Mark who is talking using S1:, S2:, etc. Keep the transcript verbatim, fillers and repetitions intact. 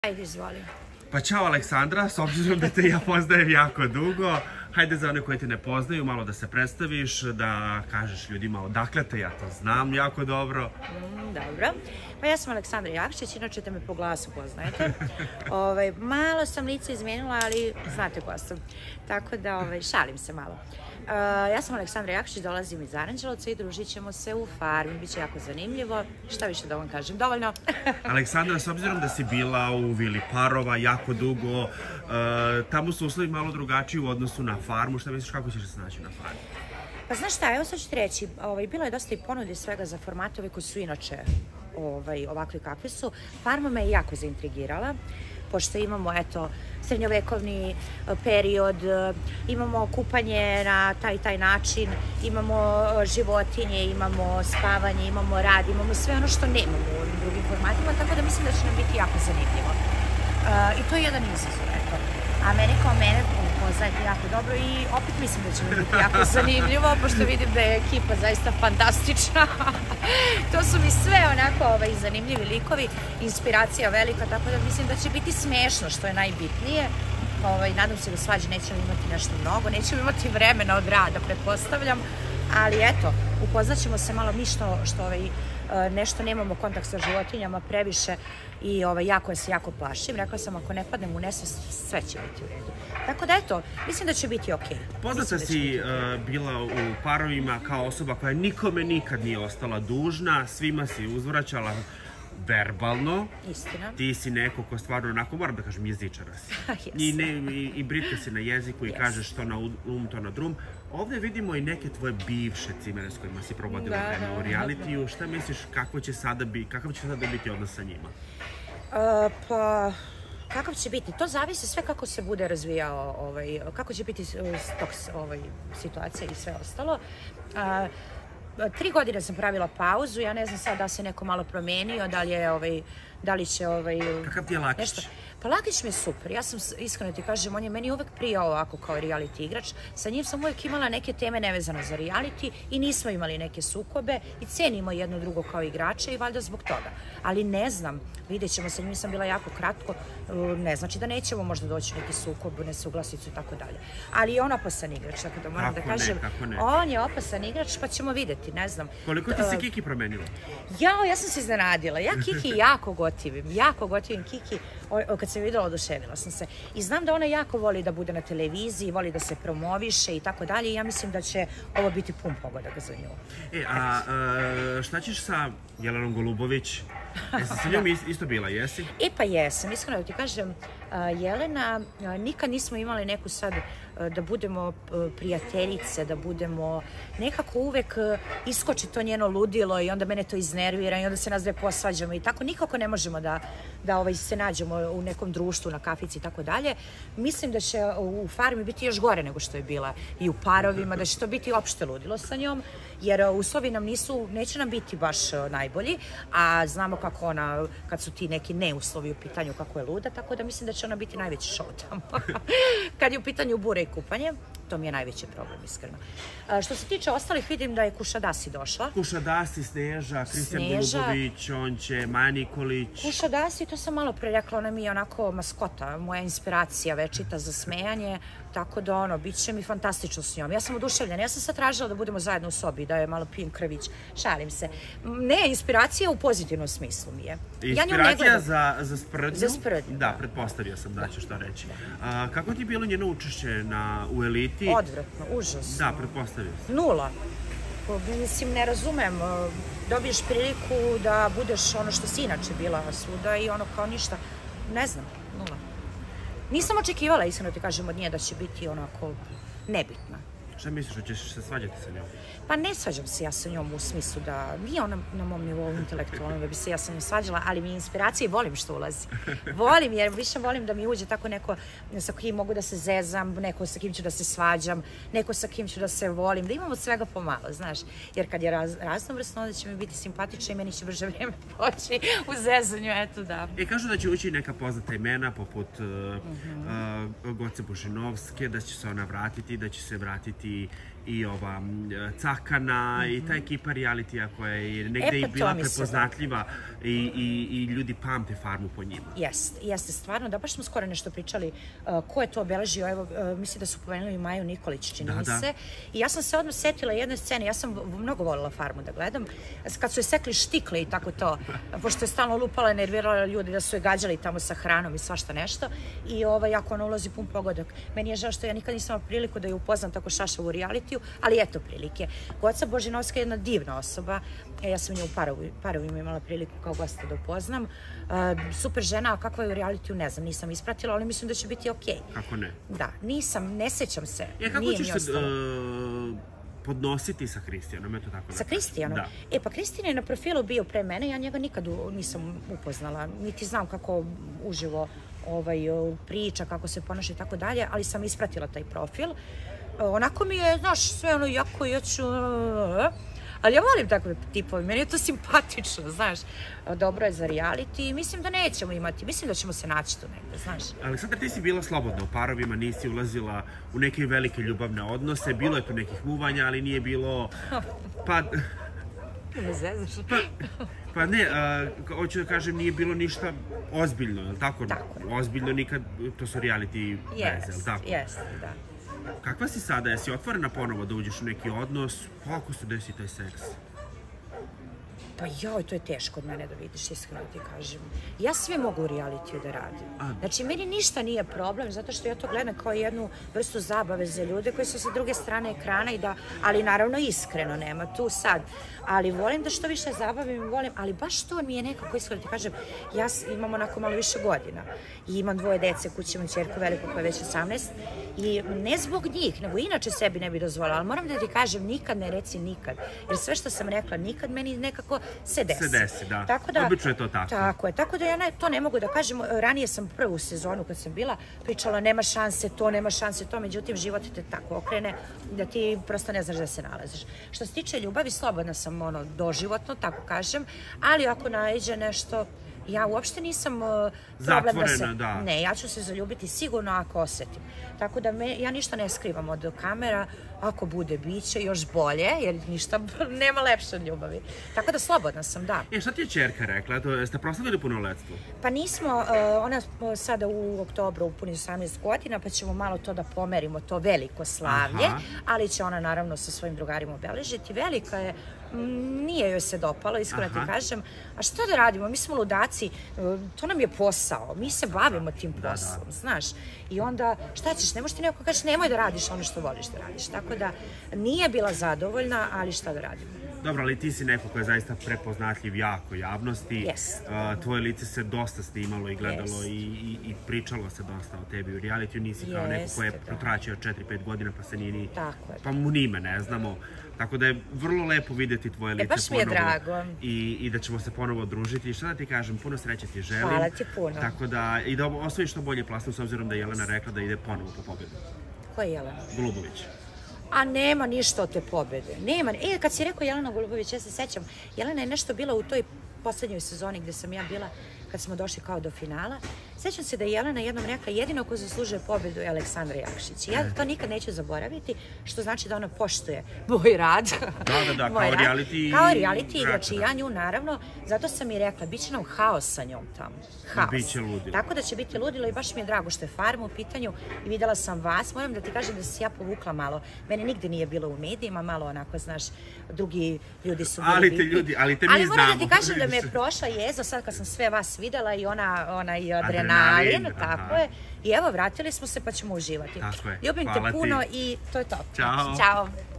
S1: Ajde, izvoli.
S2: Pa čao Aleksandra, s obzirom da te ja poznajem jako dugo, hajde za one koji te ne poznaju, malo da se predstaviš, da kažeš ljudima odakle te, ja to znam jako dobro.
S1: Mm, dobro. Pa ja sam Aleksandra Jakšić, inače te me po glasu poznajete. Ovaj, malo sam lice izmenila, ali znate ko sam. Tako da ovaj, šalim se malo. Uh, ja sam Aleksandra Jakšić, dolazim iz Aranđelovca i družit ćemo se u farmi. Biće jako zanimljivo. Šta više da vam kažem? Dovoljno.
S2: Aleksandra, s obzirom da si bila u Vili Parova jako dugo, uh, tamo su uslovi malo drugačiji u odnosu na farmu. Šta misliš, kako ćeš se naći na farmi?
S1: Pa znaš šta, evo sad ću ti reći, ovaj, bilo je dosta i ponude svega za formatove koji su inače ovaj, ovakvi kakvi su. Farma me je jako zaintrigirala, pošto imamo, eto, srednjovekovni period, imamo kupanje na taj taj način, imamo životinje, imamo spavanje, imamo rad, imamo sve ono što nemamo u ovim drugim formatima, tako da mislim da će nam biti jako zanimljivo. Uh, I to je jedan izazov, eto. A mene kao mene poznajete jako dobro i opet mislim da će mi biti jako zanimljivo, pošto vidim da je ekipa zaista fantastična. To su mi sve onako ovaj, zanimljivi likovi, inspiracija velika, tako da mislim da će biti smešno, što je najbitnije. Ovaj, nadam se da svađe nećemo imati nešto mnogo, nećemo imati vremena od rada, pretpostavljam, ali eto, upoznat ćemo se malo mi što, što ovaj, nešto nemamo kontakt sa životinjama previše i ovaj, jako se jako plašim. Rekla sam, ako ne padnem u nesvest, sve će biti u redu. Tako da eto, mislim da će biti okej.
S2: Poznata si uh, bila u parovima kao osoba koja nikome nikad nije ostala dužna, svima si uzvraćala verbalno.
S1: Istina.
S2: Ti si neko ko stvarno, onako, moram da kažem, jezičara si.
S1: Yes.
S2: I, ne, i, i britka si na jeziku i yes. kažeš to na um, to na drum. Ovdje vidimo i neke tvoje bivše cimere s kojima si provodila
S1: da,
S2: vreme
S1: da,
S2: u realitiju. Šta misliš, kako će sada bi, kakav će sada biti odnos sa njima?
S1: Uh, pa... Kakav će biti? To zavisi sve kako se bude razvijao, ovaj, kako će biti stok, ovaj, situacija i sve ostalo. Uh, Tri godine sam pravila pauzu, ja ne znam sad da se neko malo promenio, da li je ovaj, da li će ovaj...
S2: Kakav ti je Lakić?
S1: Nešto. Pa Lakić mi je super, ja sam iskreno ti kažem, on je meni uvek prijao ovako kao reality igrač, sa njim sam uvek imala neke teme nevezane za reality i nismo imali neke sukobe i cenimo jedno drugo kao igrače i valjda zbog toga. Ali ne znam, vidjet ćemo, sa njim sam bila jako kratko, ne znači da nećemo možda doći neki sukob, nesuglasicu i tako dalje. Ali je on opasan igrač, tako da moram
S2: kako
S1: da kažem,
S2: ne, kako ne.
S1: On je opasan igrač pa ćemo vidjeti, ne znam.
S2: Koliko ti se Kiki promenila?
S1: Jao, ja sam se iznenadila, ja Kiki jako gotivim, jako gotivim Kiki, o, kad sam videla, oduševila sam se. I znam da ona jako voli da bude na televiziji, voli da se promoviše i tako dalje i ja mislim da će ovo biti pun pogodak za nju.
S2: E, a, a šta ćeš sa Jelenom Golubović? Jesi sa njom isto bila, jesi?
S1: E pa jesam, iskreno da ti kažem, Jelena, nikad nismo imali neku sad da budemo prijateljice, da budemo, nekako uvek iskoči to njeno ludilo i onda mene to iznervira i onda se nas dve posvađamo i tako, nikako ne možemo da, da ovaj, se nađemo u nekom društvu, na kafici i tako dalje. Mislim da će u farmi biti još gore nego što je bila i u parovima, da će to biti opšte ludilo sa njom, jer uslovi nam nisu, neće nam biti baš najbolji, a znamo kako ona, kad su ti neki neuslovi u pitanju, kako je luda, tako da mislim da će ona biti najveći show tamo. Kad je u pitanju bure i kupanje, to mi je najveći problem, iskreno. A, što se tiče ostalih, vidim da je Kušadasi došla.
S2: Kušadasi, Sneža, Kristijan Golubović, on će, Maja Nikolić.
S1: Kušadasi, to sam malo pre rekla, ona mi je onako maskota, moja inspiracija večita za smejanje, tako da ono, bit će mi fantastično s njom. Ja sam oduševljena, ja sam sad tražila da budemo zajedno u sobi, da je malo pijem krvić, šalim se. Ne, inspiracija u pozitivnom smislu mi je.
S2: Inspiracija ja za, za sprdnju?
S1: Za sprdnju,
S2: da. Da, pretpostavio sam da ćeš to reći. A, kako ti je bilo njeno učešće na, u Eliti?
S1: Odvratno, užasno.
S2: Da, pretpostavio sam.
S1: Nula. Mislim, ne razumem. Dobiješ priliku da budeš ono što si inače bila svuda i ono kao ništa. Ne znam, nula. Nisam očekivala, iskreno ti kažem, od nje da će biti onako nebitna.
S2: Šta misliš, da ćeš se svađati sa njom?
S1: Pa ne svađam se ja sa njom u smislu da nije ona na mom nivou intelektualno da bi se ja sa njom svađala, ali mi je inspiracija i volim što ulazi. Volim, jer više volim da mi uđe tako neko sa kim mogu da se zezam, neko sa kim ću da se svađam, neko sa kim ću da se volim, da imamo svega pomalo, znaš. Jer kad je raz, raznovrsno, onda će mi biti simpatična i meni će brže vrijeme poći u zezanju, eto da.
S2: I kažu da će ući neka poznata imena poput uh, uh, Goce Božinovske, da će se ona vratiti, da će se vratiti i ova m, Cakana mm -hmm. i ta ekipa realitija koja je negde
S1: e,
S2: i
S1: pa
S2: bila
S1: mi se
S2: prepoznatljiva i, i, i ljudi pamte Farmu po njima.
S1: Jeste, jeste stvarno, da baš smo skoro nešto pričali uh, ko je to obeležio, evo, uh, mislim da su pomenuli Maju Nikolić, čini
S2: da,
S1: mi
S2: da.
S1: se. I ja sam se odmah setila jedne scene, ja sam mnogo volila Farmu da gledam, kad su je sekli štikle i tako to, pošto je stalno lupala, nervirala ljudi da su je gađali tamo sa hranom i svašta nešto. I ovaj, ako ona ulazi pun pogodak. Meni je žao što ja nikad nisam imala priliku da je upoznam tako šašavu u realitiju, ali eto prilike. Goca Božinovska je jedna divna osoba. E, ja sam nju u parovima imala priliku kao gosta da upoznam. Uh, super žena, a kakva je u realitiju, ne znam, nisam ispratila, ali mislim da će biti okej. Okay.
S2: Kako ne?
S1: Da, nisam, ne sećam se.
S2: E, kako
S1: nije
S2: ćeš
S1: mi
S2: se uh, podnositi sa Kristijanom? Eto tako
S1: sa Kristijanom?
S2: Da.
S1: E, pa Kristijan je na profilu bio pre mene, ja njega nikad u, nisam upoznala, niti znam kako uživo ovaj, priča, kako se ponaša i tako dalje, ali sam ispratila taj profil. Onako mi je, znaš, sve ono jako, ja ću... Ali ja volim takve tipove, meni je to simpatično, znaš. Dobro je za reality i mislim da nećemo imati, mislim da ćemo se naći tu negde, znaš.
S2: Aleksandra, ti si bila slobodna u parovima, nisi ulazila u neke velike ljubavne odnose, bilo je tu nekih muvanja, ali nije bilo... Pa...
S1: Ne zezaš.
S2: Pa, pa ne, a, hoću da kažem, nije bilo ništa ozbiljno, je li tako?
S1: Tako.
S2: Ozbiljno nikad, to su reality veze, je li tako?
S1: Jeste, da.
S2: Kakva si sada? Jesi otvorena ponovo da uđeš u neki odnos? Kako se desi taj seks?
S1: Pa joj, to je teško od mene da vidiš, iskreno ti kažem. Ja sve mogu u realitiju da radim. A, znači, meni ništa nije problem, zato što ja to gledam kao jednu vrstu zabave za ljude koji su sa druge strane ekrana, i da, ali naravno iskreno, nema tu sad. Ali volim da što više zabavim, volim, ali baš to mi je nekako, iskreno ti kažem, ja imam onako malo više godina. I imam dvoje dece, kući imam ćerku veliku koja je već osamnaest. I ne zbog njih, nego inače sebi ne bi dozvolila. Ali moram da ti kažem, nikad ne reci nikad. Jer sve što sam rekla nikad, meni nekako se desi.
S2: Se desi, da.
S1: Tako da,
S2: obično je to tako.
S1: Tako je. Tako da ja ne, to ne mogu da kažem. Ranije sam prvu sezonu kad sam bila pričala nema šanse to, nema šanse to. Međutim, život te tako okrene da ti prosto ne znaš da se nalaziš. Što se tiče ljubavi, slobodna sam ono, doživotno, tako kažem. Ali ako naiđe nešto... Ja uopšte nisam uh, problem da se...
S2: Da.
S1: Ne, ja ću se zaljubiti sigurno ako osetim. Tako da me, ja ništa ne skrivam od kamera. Ako bude, bit će još bolje, jer ništa nema lepše od ljubavi. Tako da slobodna sam, da.
S2: E, šta ti je ćerka rekla? To, jeste proslavili punoletstvo?
S1: Pa nismo, uh, ona sada u oktobru upuni osamnaest godina, pa ćemo malo to da pomerimo, to veliko slavlje. Aha. Ali će ona naravno sa svojim drugarima obeležiti. Velika je, nije joj se dopalo, iskreno ti kažem. A što da radimo? Mi smo ludaci, to nam je posao, mi se bavimo tim poslom, da, da. Znaš. I onda, šta ćeš, ne možeš ti neko kaži, nemoj da radiš ono što voliš da radiš. Tako da, nije bila zadovoljna, ali šta da radimo.
S2: Dobro, ali ti si neko ko je zaista prepoznatljiv jako javnosti.
S1: Yes.
S2: Uh, tvoje lice se dosta snimalo i gledalo yes. i, i, i pričalo se dosta o tebi u realitiju. Nisi kao yes, neko ko je protračio četiri pet godina pa se nije ni...
S1: Tako je.
S2: Pa mu nime ne znamo. Tako da je vrlo lepo vidjeti tvoje lice
S1: e, baš
S2: ponovo.
S1: Mi je drago.
S2: I, I da ćemo se ponovo družiti. I šta da ti kažem, puno sreće ti želim.
S1: Hvala ti puno.
S2: Tako da, i da osvojiš što bolje plasno, s obzirom da je Jelena rekla da ide ponovo po pobedu.
S1: Ko je Jelena?
S2: Golubović.
S1: A nema ništa od te pobede. Nema. E, kad si rekao Jelena Golubović, ja se sećam, Jelena je nešto bila u toj poslednjoj sezoni gde sam ja bila, kad smo došli kao do finala. Sećam se da je Jelena jednom rekla, jedino ko zaslužuje pobedu je Aleksandra Jakšić. I ja to nikad neću zaboraviti, što znači da ona poštuje moj rad.
S2: Da, da, da, kao reality...
S1: Kao reality igrač i ja nju, naravno. Zato sam i rekla, bit će nam haos sa njom tamo. Haos.
S2: Biće ludilo.
S1: Tako da će biti ludilo i baš mi je drago što je Farma u pitanju i videla sam vas. Moram da ti kažem da se ja povukla malo. Mene nigde nije bilo u medijima, malo onako, znaš, drugi ljudi su bili...
S2: Ali te ljudi, ali te mi
S1: ali
S2: znamo.
S1: Ali moram da ti kažem da me je prošla jezo sad kad sam sve vas videla i ona, onaj adrenalin, tako je. I evo, vratili smo se pa ćemo uživati.
S2: Tako je.
S1: Ljubim te puno i to je to.
S2: Ćao.
S1: Ćao.